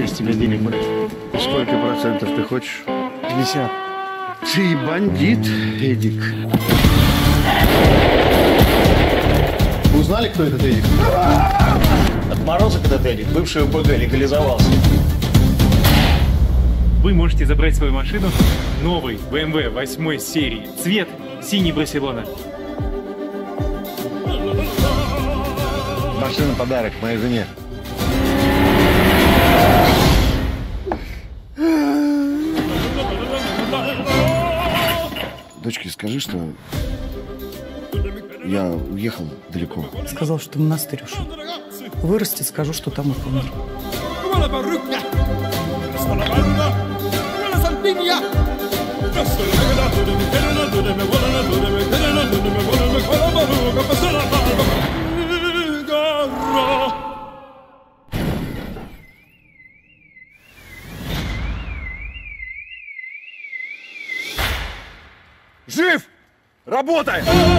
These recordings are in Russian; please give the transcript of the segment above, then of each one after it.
я с тебя денег брать. Сколько процентов ты хочешь? 50. Ты бандит, Эдик. Вы узнали, кто этот Эдик? Отморозок этот Эдик, бывший УПГ, легализовался. Вы можете забрать свою машину, новый BMW 8 серии, цвет синий Барселона. Машина подарок моей жене. Дочке скажи, что я уехал далеко. Сказал, что в монастырь ушел. Вырастет, скажу, что там и помер. Жив! Работай!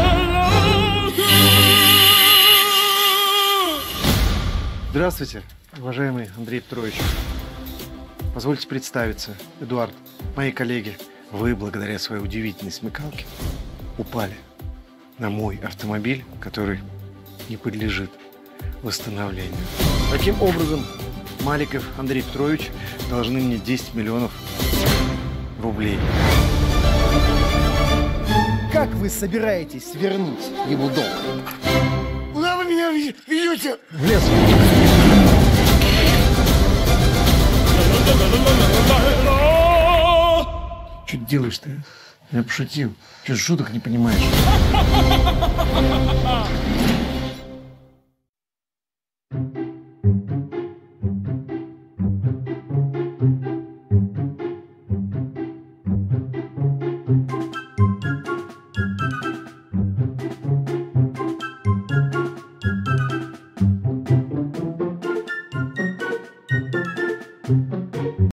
Здравствуйте, уважаемый Андрей Петрович. Позвольте представиться. Эдуард, мои коллеги. Вы, благодаря своей удивительной смекалке, упали на мой автомобиль, который не подлежит восстановлению. Таким образом, Маликов Андрей Петрович должны мне 10 миллионов рублей. Как вы собираетесь вернуть ему долг? Куда вы меня ведете? В лес. Что ты делаешь-то? Я пошутил. Что шуток не понимаешь?